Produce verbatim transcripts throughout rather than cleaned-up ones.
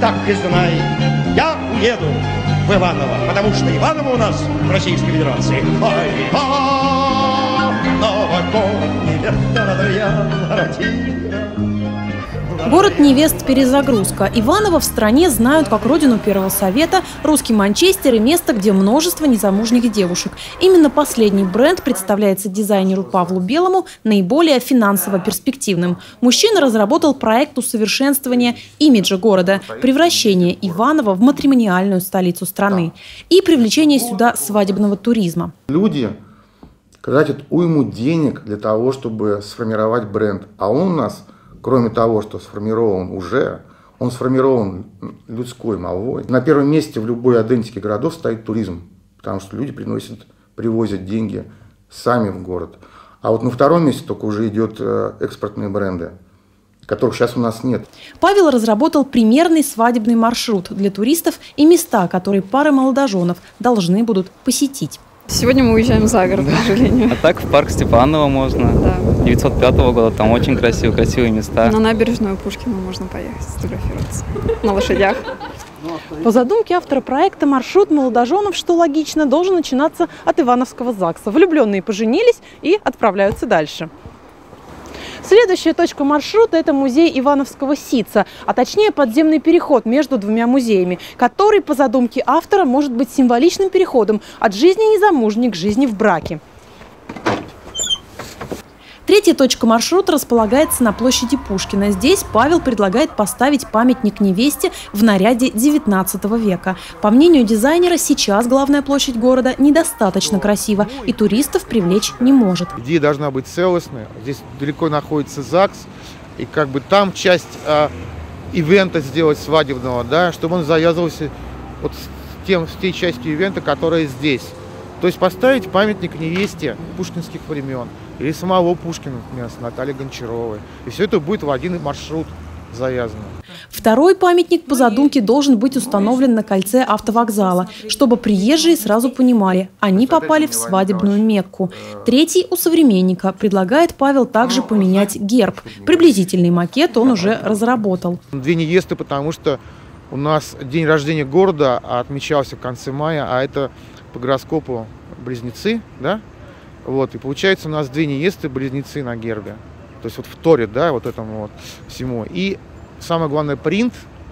так и знай, я уеду в Иваново, потому что Иваново у нас в Российской Федерации. Ай, Иваново, Город невест перезагрузка. Иваново в стране знают как родину Первого Совета, русский Манчестер и место, где множество незамужних девушек. Именно последний бренд представляется дизайнеру Павлу Белому наиболее финансово перспективным. Мужчина разработал проект усовершенствования имиджа города, превращение Иваново в матримониальную столицу страны и привлечение сюда свадебного туризма. Люди тратят уйму денег для того, чтобы сформировать бренд, а он у нас, кроме того, что сформирован уже, он сформирован людской молвой. На первом месте в любой идентике городов стоит туризм, потому что люди приносят, привозят деньги сами в город. А вот на втором месте только уже идет экспортные бренды, которых сейчас у нас нет. Павел разработал примерный свадебный маршрут для туристов и места, которые пары молодоженов должны будут посетить. Сегодня мы уезжаем за город, да, к сожалению. А так в парк Степанова можно. Да. девятьсот пятого года, там очень красиво, красивые места. На набережную Пушкина можно поехать сфотографироваться на лошадях. По задумке автора проекта маршрут молодоженов, что логично, должен начинаться от Ивановского ЗАГСа. Влюбленные поженились и отправляются дальше. Следующая точка маршрута – это музей Ивановского ситца, а точнее подземный переход между двумя музеями, который, по задумке автора, может быть символичным переходом от жизни незамужней к жизни в браке. Третья точка маршрута располагается на площади Пушкина. Здесь Павел предлагает поставить памятник невесте в наряде девятнадцатого века. По мнению дизайнера, сейчас главная площадь города недостаточно красива и туристов привлечь не может. Идея должна быть целостная. Здесь далеко находится ЗАГС, и как бы там часть э, ивента сделать свадебного, да, чтобы он завязывался вот с, тем, с той частью ивента, которая здесь. То есть поставить памятник невесте пушкинских времен или самого Пушкина, например, с Натальей Гончаровой. И все это будет в один маршрут завязано. Второй памятник по задумке должен быть установлен на кольце автовокзала, чтобы приезжие сразу понимали, они попали в свадебную Мекку. Третий у современника. Предлагает Павел также поменять герб. Приблизительный макет он уже разработал. Две невесты, потому что у нас день рождения города отмечался в конце мая, а это по гороскопу близнецы, да? Вот, и получается у нас две невесты близнецы на гербе. То есть вот вторит, да, вот этому вот всему. И самое главное, принт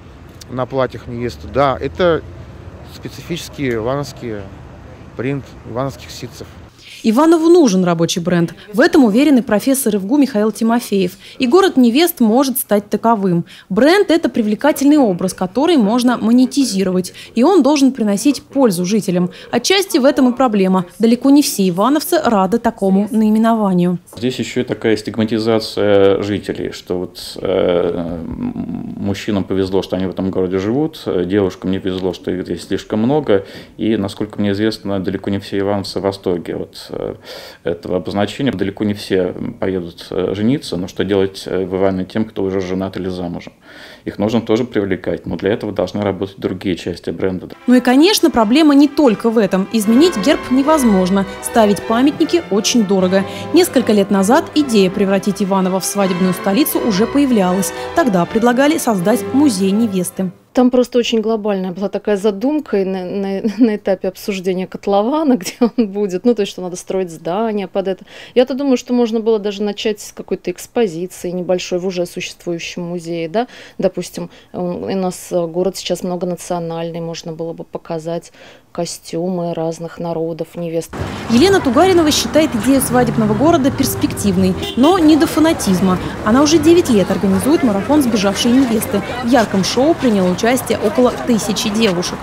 на платьях невесты, да, это специфический ивановский принт ивановских ситцев. Иванову нужен рабочий бренд. В этом уверен и профессор ИФГУ Михаил Тимофеев. И город невест может стать таковым. Бренд – это привлекательный образ, который можно монетизировать. И он должен приносить пользу жителям. Отчасти в этом и проблема. Далеко не все ивановцы рады такому наименованию. Здесь еще и такая стигматизация жителей, что вот э, мужчинам повезло, что они в этом городе живут, девушкам не повезло, что их здесь слишком много. И, насколько мне известно, далеко не все ивановцы в восторге вот этого обозначения. Далеко не все поедут жениться, но что делать в Иванове тем, кто уже женат или замужем? Их нужно тоже привлекать, но для этого должны работать другие части бренда. Ну и, конечно, проблема не только в этом. Изменить герб невозможно. Ставить памятники очень дорого. Несколько лет назад идея превратить Иваново в свадебную столицу уже появлялась. Тогда предлагали создать музей невесты. Там просто очень глобальная была такая задумка на, на, на этапе обсуждения котлована, где он будет. Ну, то есть, что надо строить здание под это. Я-то думаю, что можно было даже начать с какой-то экспозиции небольшой в уже существующем музее, да. Допустим, у нас город сейчас многонациональный, можно было бы показать костюмы разных народов, невест. Елена Тугаринова считает идею свадебного города перспективной, но не до фанатизма. Она уже девять лет организует марафон «Сбежавшие невесты». В ярком шоу приняло участие около тысячи девушек.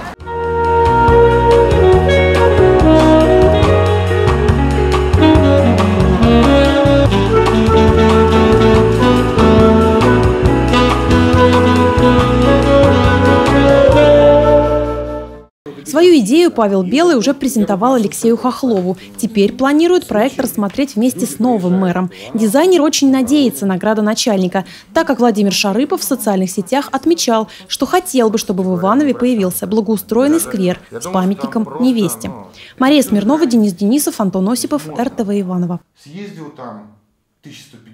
Свою идею Павел Белый уже презентовал Алексею Хохлову. Теперь планирует проект рассмотреть вместе с новым мэром. Дизайнер очень надеется на градоначальника, так как Владимир Шарыпов в социальных сетях отмечал, что хотел бы, чтобы в Иванове появился благоустроенный сквер с памятником невесте. Мария Смирнова, Денис Денисов, Антон Осипов, эр тэ вэ Иваново.